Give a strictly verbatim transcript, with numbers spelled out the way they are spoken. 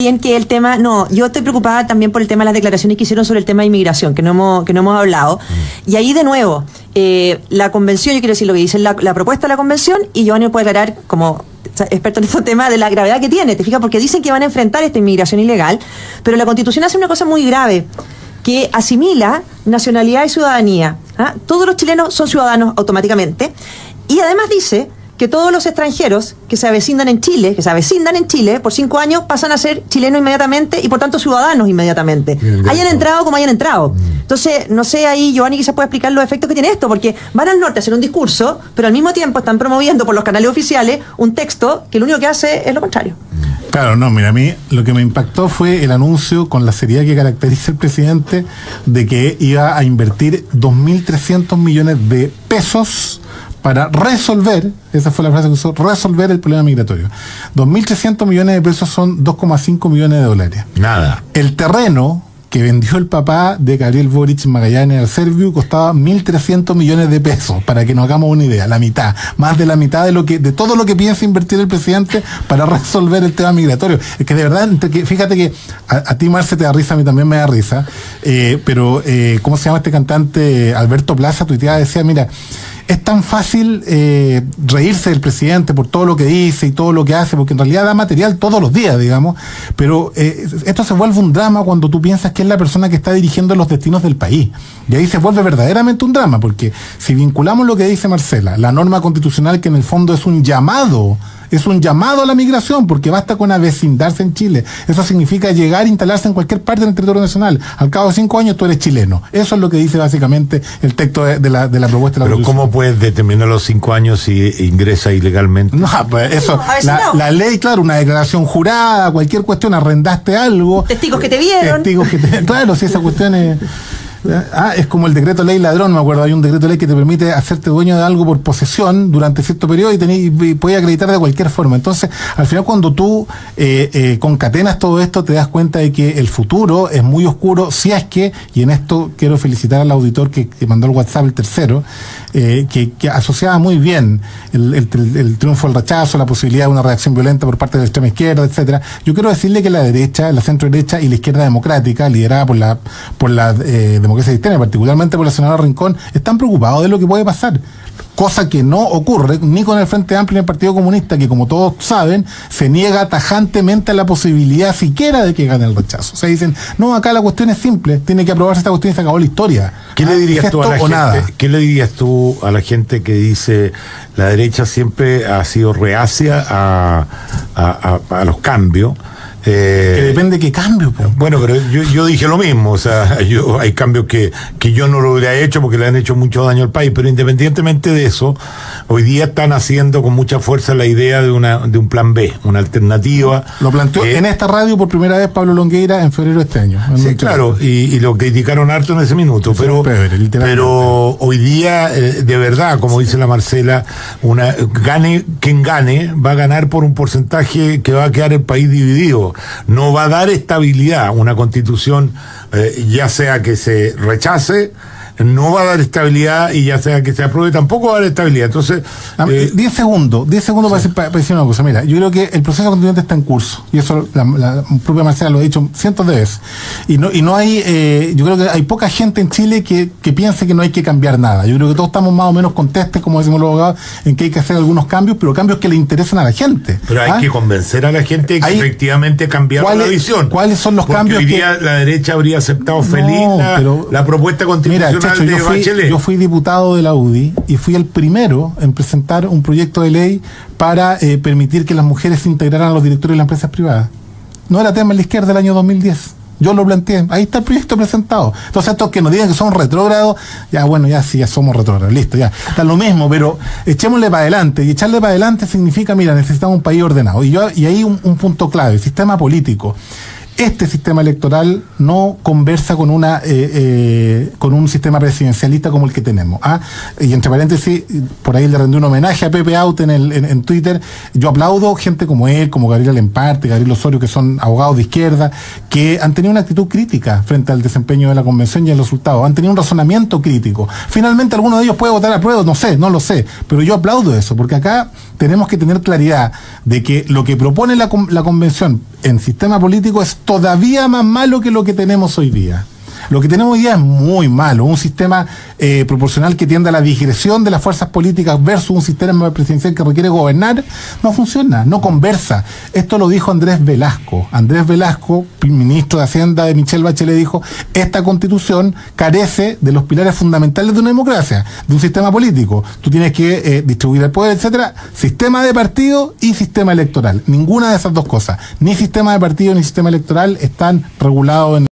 Bien, que el tema, no, yo estoy preocupada también por el tema de las declaraciones que hicieron sobre el tema de inmigración, que no hemos, que no hemos hablado. Mm. Y ahí de nuevo, eh, la convención, yo quiero decir lo que dice la, la propuesta de la convención, y Giovanni puede aclarar como experto en estos temas de la gravedad que tiene, te fijas, porque dicen que van a enfrentar esta inmigración ilegal, pero la Constitución hace una cosa muy grave, que asimila nacionalidad y ciudadanía. ¿Ah? Todos los chilenos son ciudadanos automáticamente, y además dice que todos los extranjeros que se avecindan en Chile, que se avecindan en Chile por cinco años, pasan a ser chilenos inmediatamente y por tanto ciudadanos inmediatamente. Bien, hayan entrado como hayan entrado. Mm. Entonces, no sé ahí, Giovanni quizás puede explicar los efectos que tiene esto, porque van al norte a hacer un discurso, pero al mismo tiempo están promoviendo por los canales oficiales un texto que lo único que hace es lo contrario. Claro, no, mira, a mí lo que me impactó fue el anuncio con la seriedad que caracteriza el presidente de que iba a invertir dos mil trescientos millones de pesos para resolver, esa fue la frase que usó, resolver el problema migratorio. dos mil trescientos millones de pesos son dos coma cinco millones de dólares. Nada. El terreno que vendió el papá de Gabriel Boric Magallanes al Serviu costaba mil trescientos millones de pesos, para que nos hagamos una idea, la mitad, más de la mitad de lo que de todo lo que piensa invertir el presidente para resolver el tema migratorio. Es que de verdad, fíjate que a, a ti, Marce, te da risa, a mí también me da risa, eh, pero, eh, ¿cómo se llama este cantante? Alberto Plaza tuiteaba, decía, mira, es tan fácil eh, reírse del presidente por todo lo que dice y todo lo que hace, porque en realidad da material todos los días, digamos, pero eh, esto se vuelve un drama cuando tú piensas que es la persona que está dirigiendo los destinos del país. Y ahí se vuelve verdaderamente un drama, porque si vinculamos lo que dice Marcela, la norma constitucional que en el fondo es un llamado, es un llamado a la migración, porque basta con avecindarse en Chile. Eso significa llegar e instalarse en cualquier parte del territorio nacional. Al cabo de cinco años tú eres chileno. Eso es lo que dice básicamente el texto de, de, la, de la propuesta de la Pero ¿cómo puedes determinar los cinco años si ingresa ilegalmente? No, pues eso, no, la, no. la ley, claro, una declaración jurada, cualquier cuestión, arrendaste algo. Testigos que te vieron. Testigos que te, claro, si esa cuestión es... Ah, es como el decreto ley ladrón, me acuerdo, hay un decreto ley que te permite hacerte dueño de algo por posesión durante cierto periodo y, tenés, y puedes acreditar de cualquier forma. Entonces, al final cuando tú eh, eh, concatenas todo esto, te das cuenta de que el futuro es muy oscuro, si es que, y en esto quiero felicitar al auditor que, que mandó el WhatsApp, el tercero, eh, que, que asociaba muy bien el, el, el, el triunfo del rechazo, la posibilidad de una reacción violenta por parte de la extrema izquierda, etcétera. Yo quiero decirle que la derecha, la centro derecha y la izquierda democrática, liderada por la, por la eh, democracia cristiana, particularmente por la senadora Rincón, están preocupados de lo que puede pasar. Cosa que no ocurre ni con el Frente Amplio ni el Partido Comunista, que como todos saben, se niega tajantemente a la posibilidad siquiera de que gane el rechazo. O sea, dicen, no, acá la cuestión es simple, tiene que aprobarse esta cuestión y se acabó la historia. ¿Qué le dirías tú a la gente? Nada. ¿Qué le dirías tú a la gente que dice la derecha siempre ha sido reacia a, a, a, a los cambios? Eh, que depende de qué cambio. Po. Bueno, pero yo, yo dije lo mismo, o sea, yo hay cambios que, que yo no lo hubiera hecho porque le han hecho mucho daño al país, pero independientemente de eso, hoy día están haciendo con mucha fuerza la idea de una de un plan B, una alternativa. Lo planteó eh, en esta radio por primera vez Pablo Longueira en febrero de este año. Sí, claro, y, y lo criticaron harto en ese minuto, sí, pero, pebre, pero hoy día, eh, de verdad, como dice la Marcela, una gane quien gane, va a ganar por un porcentaje que va a quedar el país dividido. No va a dar estabilidad una constitución, eh, ya sea que se rechace, no va a dar estabilidad, y ya sea que se apruebe tampoco va a dar estabilidad. Entonces, eh, diez segundos, diez segundos sí. para, para decir una cosa. Mira, yo creo que el proceso constituyente está en curso, y eso la, la propia Marcela lo ha dicho cientos de veces. Y no, y no hay, eh, yo creo que hay poca gente en Chile que, que piense que no hay que cambiar nada. Yo creo que todos estamos más o menos contestes, como decimos los abogados, en que hay que hacer algunos cambios, pero cambios que le interesen a la gente. Pero hay ¿Ah? que convencer a la gente que hay, efectivamente cambiar la visión. ¿Cuáles son los Porque cambios? Hoy día que... la derecha habría aceptado no, feliz la, pero... la propuesta constitucional. Mira, Chacho, yo, fui, yo fui diputado de la U D I y fui el primero en presentar un proyecto de ley para eh, permitir que las mujeres se integraran a los directorios de las empresas privadas. No era tema en la izquierda del año dos mil diez. Yo lo planteé, ahí está el proyecto presentado. Entonces estos que nos digan que son retrógrados, ya bueno, ya sí, ya somos retrógrados, listo, ya, está lo mismo, pero echémosle para adelante, y echarle para adelante significa, mira, necesitamos un país ordenado, y yo y ahí un, un punto clave, sistema político. Este sistema electoral no conversa con una eh, eh, con un sistema presidencialista como el que tenemos. ¿ah? Y entre paréntesis, por ahí le rendí un homenaje a Pepe Out en, el, en, en Twitter. Yo aplaudo gente como él, como Gabriel Lemparte, Gabriel Osorio, que son abogados de izquierda, que han tenido una actitud crítica frente al desempeño de la convención y al resultado. Han tenido un razonamiento crítico. Finalmente alguno de ellos puede votar a prueba, no sé, no lo sé, pero yo aplaudo eso, porque acá tenemos que tener claridad de que lo que propone la, la convención en sistema político es todavía más malo que lo que tenemos hoy día. Lo que tenemos hoy día es muy malo, un sistema eh, proporcional que tiende a la digresión de las fuerzas políticas versus un sistema presidencial que requiere gobernar, no funciona, no conversa. Esto lo dijo Andrés Velasco. Andrés Velasco, ministro de Hacienda de Michelle Bachelet, dijo, esta constitución carece de los pilares fundamentales de una democracia, de un sistema político. Tú tienes que eh, distribuir el poder, etcétera. Sistema de partido y sistema electoral. Ninguna de esas dos cosas, ni sistema de partido ni sistema electoral, están regulados en